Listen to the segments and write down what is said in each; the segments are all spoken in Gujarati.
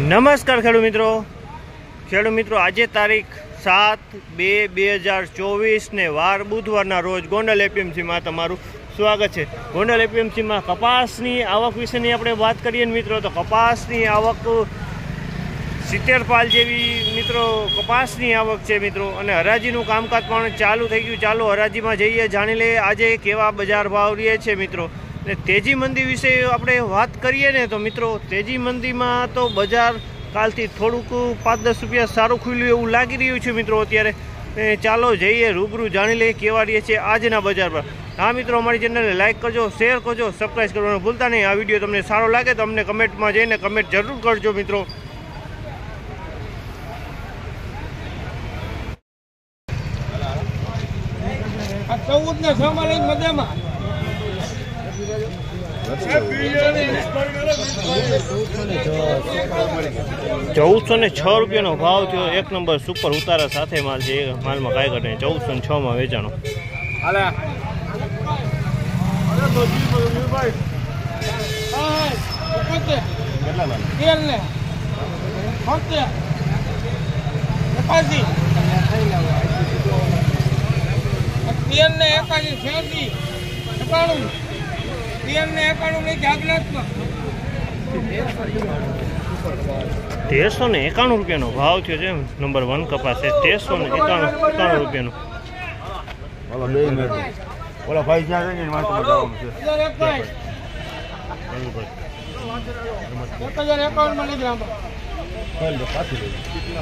નમસ્કાર ખેડૂત મિત્રો આજે તારીખ 7/2/2024 ને વાર બુધવારના રોજ ગોંડલ એપીએમસીમાં તમારું સ્વાગત છે। ગોંડલ એપીએમસીમાં કપાસની આવક વિશેની આપણે વાત કરીએ ને મિત્રો, તો કપાસની આવક 70 પાલ જેવી મિત્રો કપાસની આવક છે મિત્રો। અને હરાજીનું કામકાજ પણ ચાલુ થઈ ગયું। ચાલો હરાજીમાં જઈએ, જાણી લઈએ આજે કેવા બજાર ભાવ રહે છે મિત્રો। ને તેજી મંદી વિશે આપણે વાત કરીએ ને તો મિત્રો, તેજી મંદીમાં તો બજાર કાલથી થોડુંક 5-10 રૂપિયા સારું ખુલ્યું એવું લાગી રહ્યું છે મિત્રો અત્યારે। ચાલો જઈએ રૂબરૂ, જાણી લઈએ કેવા રહે છે આજના બજાર પર। હા મિત્રો, અમારી ચેનલને લાઇક કરજો, શેર કરજો, સબસ્ક્રાઈબ કરવાનું ભૂલતા નહીં। આ વિડીયો તમને સારો લાગે તો અમને કમેન્ટમાં જઈને કમેન્ટ જરૂર કરજો મિત્રો। આ 14 ને 6 માં લઈને મજામાં 1406 રૂપિયાનો ભાવ થયો। 1 નંબર સુપર ઉતારા સાથે માલ છે। માલમાં કાંઈ ઘટે 1406 માં વેચાણો। ₹1391 રૂપિયાનો ભાવ થયો છે। નંબર 1 કપાસ છે 1391 રૂપિયાનો। ઓલા ભાઈ જ્યાં છે ને મારે જવાનું છે 1051 માં લઈ જાવ પાછી લઈ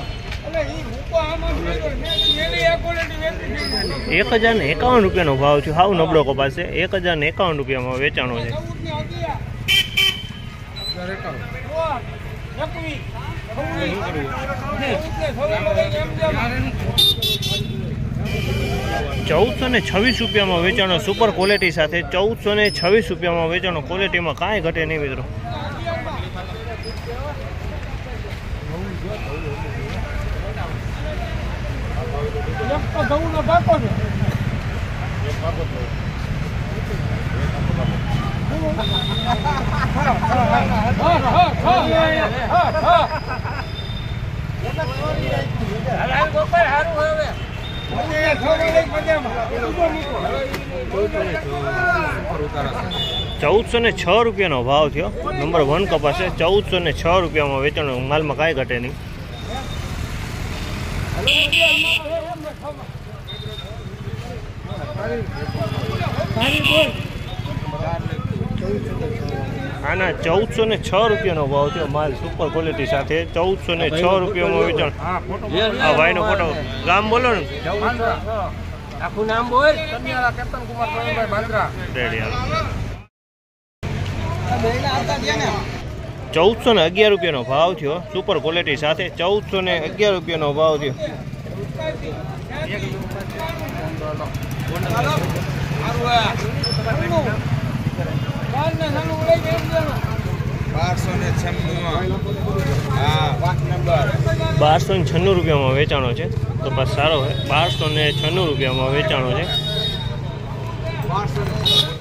1051 રૂપિયાનો ભાવ છે। હાવ નબળો કપાસ છે। 1051 રૂપિયામાં વેચાણો છે। ₹1426 રૂપિયામાં વેચાણો સુપર ક્વોલિટી સાથે। 1426 રૂપિયામાં વેચાણો। ક્વોલિટીમાં કાંઈ ઘટે નહીં મિત્રો। ₹1406 રૂપિયાનો ભાવ થયો। નંબર 1 કપાસ છે। 1406 રૂપિયામાં વેચાણો। માલમાં કાંઈ ઘટે નહીં। આના 1406 રૂપિયાનો ભાવ થયો। માલ સુપર ક્વોલિટી સાથે 1406 રૂપિયામાં વેચાણ। આ ભાઈનો ફોટો, ગામ બોલો ને, આખું નામ બોલ। કન્યાળા કેપ્ટન કુમાર પ્રવીણભાઈ બાંદ્રા રેડી। 1411 રૂપિયાનો ભાવ થયો। સુપર ક્વોલિટી સાથે 1411 રૂપિયાનો ભાવ થયો। 1296 રૂપિયામાં વેચાણો છે। તો બસ સારો છે। 1296 રૂપિયામાં વેચાણો છે।